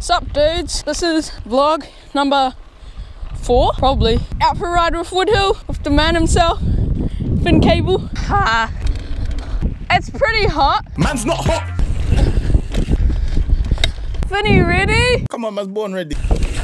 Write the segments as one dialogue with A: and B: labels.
A: Sup dudes, this is vlog number 4, probably. Out for a ride with Woodhill, with the man himself, fin cable. It's pretty hot.
B: Man's not hot.
A: Finny, ready?
B: Come on, man's born ready.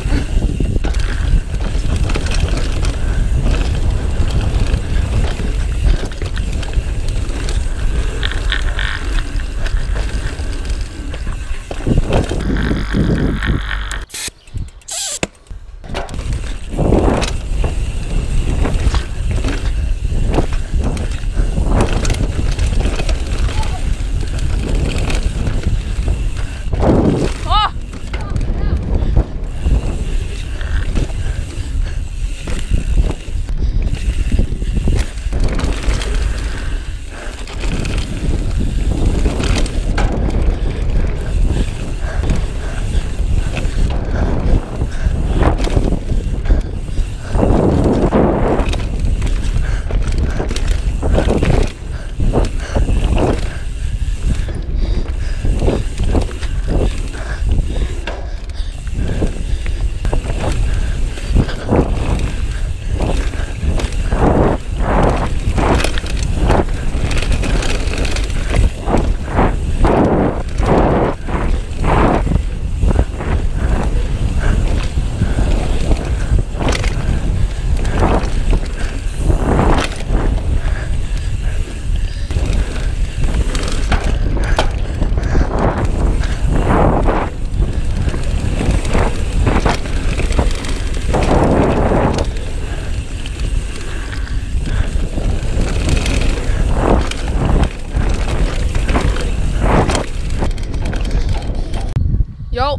A: Yo,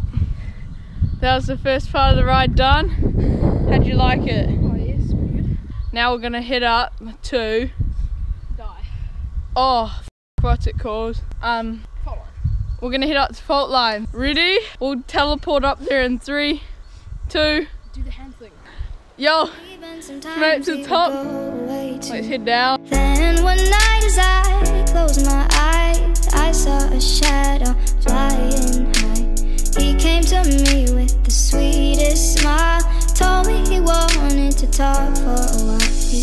A: that was the first part of the ride done. How'd you like it?
C: Oh yes, pretty good.
A: Now we're gonna head up to...
C: Die.
A: Oh, what's it called?
C: Fault line.
A: We're gonna head up to Fault Line. Ready? We'll teleport up there in 3, 2...
C: Do the hand thing.
A: Yo, straight to the top. Let's head down.
D: Then one night as I closed my eyes, I saw a shadow flying high. He came to me with the sweetest smile, told me he wanted to talk for a while. He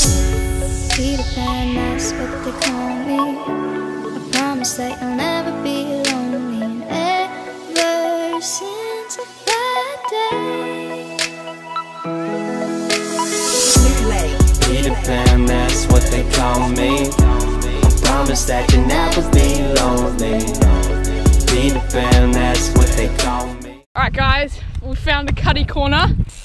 D: said, Peter Pan, that's what they call me. I promise that you'll never be lonely. And ever since that day,
E: Peter Pan, that's what they call me. I promise that you'll never be lonely. Peter Pan, that's what they call me.
A: Alright guys, we found the cuddy corner.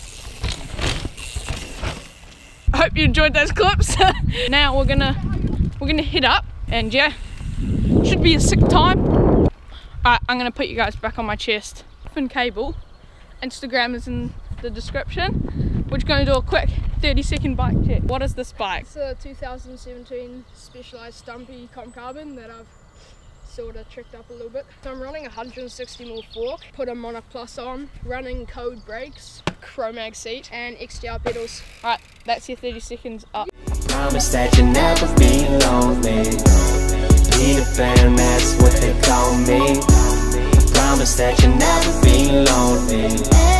A: I hope you enjoyed those clips. Now we're gonna head up and yeah, should be a sick time. Alright, I'm gonna put you guys back on my chest. Fin cable, Instagram is in the description. We're just gonna do a quick 30-second bike check. What is this bike?
C: It's a 2017 Specialized Stumpy Comp Carbon that I've sort of tricked up a little bit. So I'm running 160mm fork, put a Monarch Plus on, running code brakes, Chromag seat, and XTR pedals.
A: Alright, that's your 30 seconds up.
E: Promise that you'll never be lonely. Peter Pan, that's what they call me. Promise that you'll never be lonely.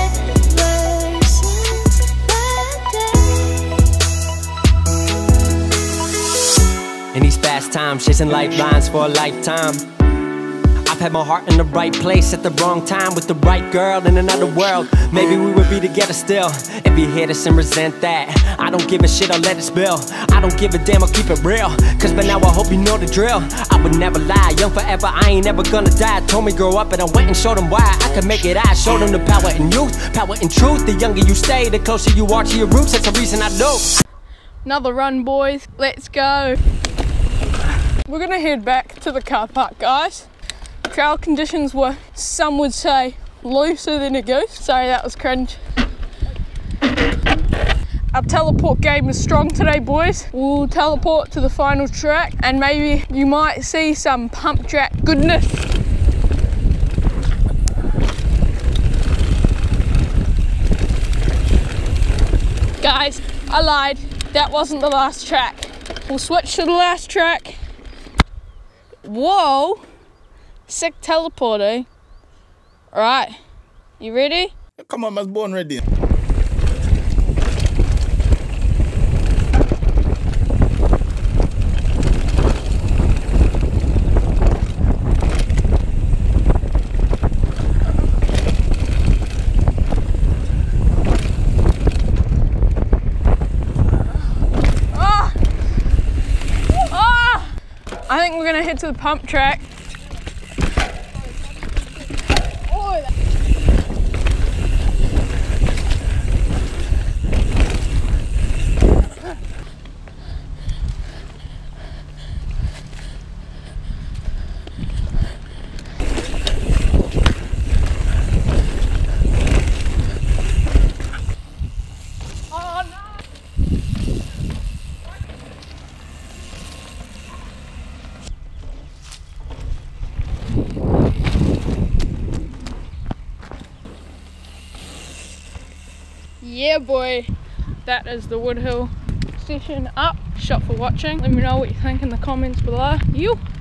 E: In these fast times, chasing lifelines for a lifetime. I've had my heart in the right place at the wrong time with the right girl in another world. Maybe we would be together still. If you hear this and resent that, I don't give a shit, I'll let it spill. I don't give a damn, I'll keep it real. Cause by now I hope you know the drill. I would never lie, young forever, I ain't never gonna die. Told me grow up and I went and showed them why I could make it. I showed them the power in youth, power in truth. The younger you stay, the closer you are to your roots. That's the reason I do.
A: Another run boys, let's go. We're gonna head back to the car park guys. Trail conditions were, some would say, looser than a goose. Sorry, that was cringe. Our teleport game is strong today, boys. We'll teleport to the final track and maybe you might see some pump track goodness. Guys, I lied. That wasn't the last track. We'll switch to the last track. Whoa, sick teleporting. All right, You ready?
B: Come on, I was born ready.
A: I think we're gonna head to the pump track. Yeah, boy. That is the Woodhill session up. Shot for watching. Let me know what you think in the comments below. You.